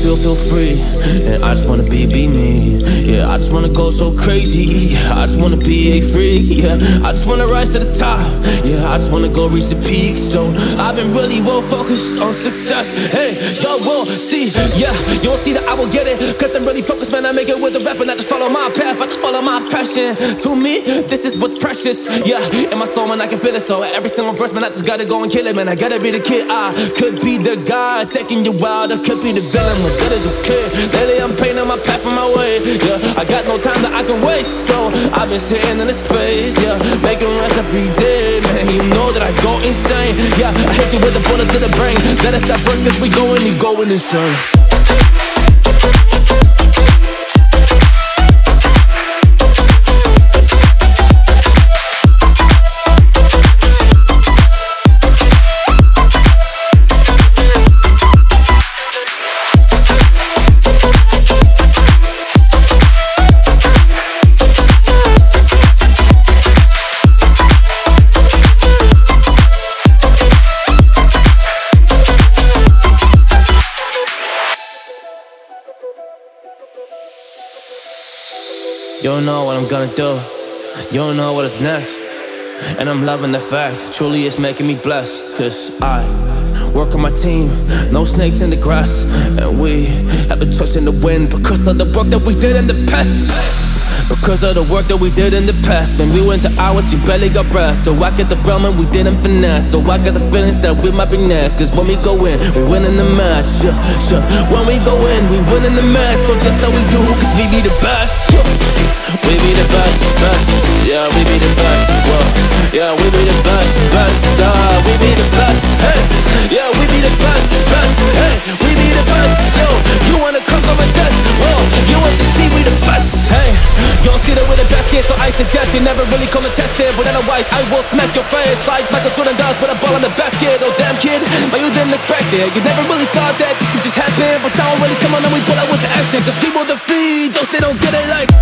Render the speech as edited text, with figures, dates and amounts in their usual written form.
feel free. And I just wanna be me. Yeah, I just wanna go so crazy. I just wanna be a freak. Yeah, I just wanna rise to the top. Yeah, I just wanna go reach the peak. So I've been really focused on success. Hey, y'all will see. Yeah, you won't see that I will get it. Cause I'm really focused, man. I make it with the rap and I just follow my path. I just follow my passion. To me, this is what's precious. Yeah, in my soul, man, I can feel it. So every single verse, man, I just gotta go and kill it, man. I gotta be the kid. I could be the guy taking you wild. I could be the villain, but that is okay. Lately, I'm painting my path on my way. Yeah, I got no time that I can waste. So I've been sitting in the space. Yeah, making rest every day, man. You know that I go insane. Yeah, I hit you with a bullet to the brain. Let us stop first, cause we going insane. You don't know what I'm gonna do. You don't know what is next. And I'm loving the fact, truly it's making me blessed. Cause I work on my team, no snakes in the grass. And we have been trusting the wind because of the work that we did in the past. Because of the work that we did in the past. Man, we went to hours, you barely got rest. So I get the realm and we didn't finesse. So I got the feelings that we might be next. Cause when we go in, we win in the match. Yeah. When we go in, we win in the match. So that's how we do, cause we be the best. We be the best, best. Yeah, we be the best. Whoa. Yeah, we be the best, best. We be the best. Hey, yeah, we be the best, best. Hey, we be the best. Yo, you wanna come and test? Whoa, you want to see we the best? Hey, you don't see that we're the best kid, so I suggest you never really come and test it. But otherwise, I will smack your face like Michael Jordan does with a ball in the basket. Oh damn kid, but you didn't expect it. You never really thought that this could just happen. But now I'm really come on and we pull out with the action. Cause people defeat those they don't get it like.